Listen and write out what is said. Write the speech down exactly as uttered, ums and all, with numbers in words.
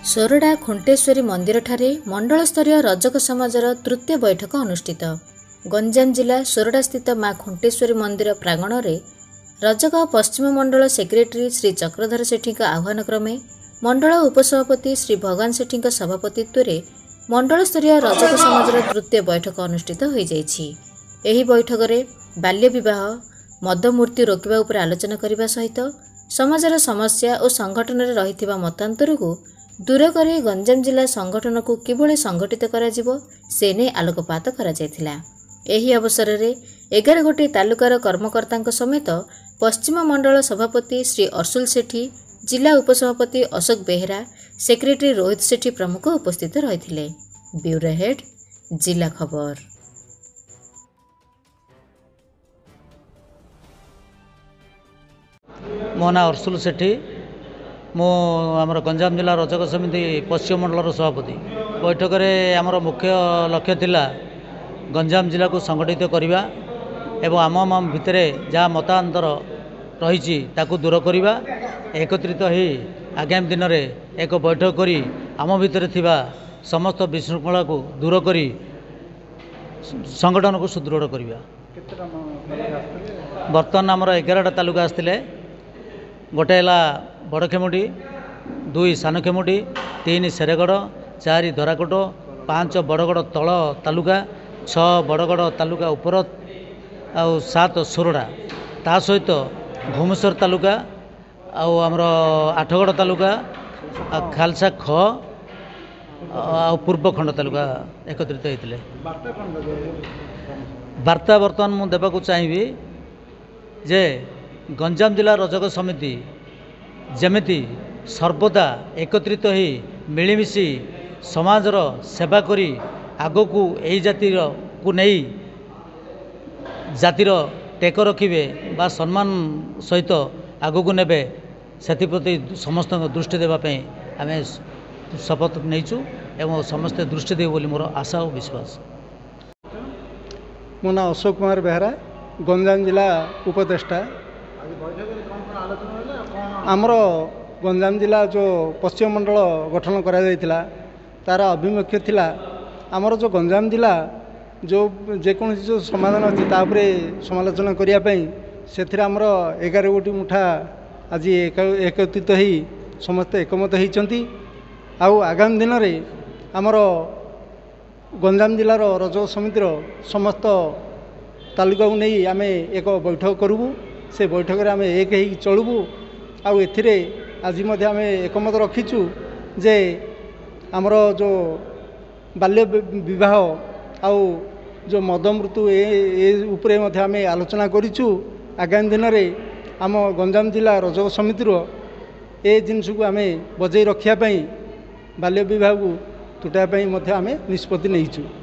सोरडा खुंटेश्वरी मंदिर ठारे मंडल स्तरीय रजक समाजर तृतीय बैठक अनुष्ठित। गंजाम जिला सोरडा स्थित मां खुंटेश्वरी मंदिर प्रांगण में रजक पश्चिम मंडल सेक्रेटरी श्री चक्रधर सेठी आह्वान क्रमे मंडल उपसभापति श्री भगवान सेठी सभापतित्व में मंडल स्तरीय रजक समाजर तृतीय बैठक अनुष्ठित हो जाइछि। एही बैठक में बाल्य विवाह मदमूर्ति रोकवा उपर आलोचना करने सहित समाजर समस्या और संगठन में रही मतांतर को दूर कर गंजाम जिला संगठन को किभली संगठित करा जिवो से ने आलोकपात करा जायथिला। एही अवसर में एगार गोटी तालुकार कर्मकर्ता समेत पश्चिम मंडल सभापति श्री अर्सुल सेठी, जिला उपसभापति अशोक बेहेरा, सेक्रेटरी रोहित सेठी प्रमुख उपस्थित रही। ब्यूरो हेड जिला खबर। मो ना अर्सुल सेठी, मो आमर गंजाम जिला रजक समिति पश्चिम मंडल सभापति। बैठक में आमर मुख्य लक्ष्य थिला गंजाम जिला को संगठित करवा एवं आम आम भितर जहाँ मतांतर रही ताकू दूर करवा, एकत्रित ही आगामी दिन में एक बैठक करी आम भितर थिबा समस्त विशृंखला को दूर करी संगठन को सुदृढ़ करवा। बर्तमान आमर एगारटा तालुका आसते, गोटे है बड़खेमुटी, दुई सानखेमुटी, तीन सेरेगढ़, चार दराकोट, पांच बड़गढ़ तल तालुका, छः बड़गढ़ तालुका उपर आउ सात सोरडा, ता सहित घुमेश्वर तालुका आमर आठगढ़ तालुका खालसा ख आ पूर्वखंड तालुका एकत्रित होते। वार्ता बर्तमान मु देवाक चाहिए जे गंजाम जिला रजक समिति जमिति सर्वदा एकत्रित ही मिलमिशी समाजर सेवा करी आगो को यही जातिर को नहीं जातिर टेक रखिबे बा सम्मान सहित आगो को नेबे सेप्रति समस्त दृष्टि देवाई आम शपथ नहींचु एवं समस्ते दृष्टि देव बोली मोर आशा और विश्वास। मो ना अशोक कुमार बेहरा, गंजाम जिला उपदेष्टा। आमर गंजाम जिला जो पश्चिम मंडल गठन करा जायतिला तार अभिमुख्य थिला आमर जो गंजाम जिला जो जेकोसी जो समाधान अच्छी तापरे समालोचना करने से आमर एगार गोटी मुठा आज एकत्रित ही समस्त एकमत होती। आउ आगामी दिन में आमर गंजाम जिलार रजक समितिर समस्त तालुका को नहीं आम एक बैठक करूँ। से बैठक में आम एक ही चलू। आउ एथिरे आज मध्य आम एकमत रखीचु जे आमर जो बाल्य विवाह आउ जो मद मृत्यु ए उपरे मध्य आम आलोचना करिचु। आगामी दिन में आम गंजाम जिला रजक समितिर ए जिनस को आम बजाई रखापी बाल्य विवाह को तुटापी आम निष्पत्ति नहीं।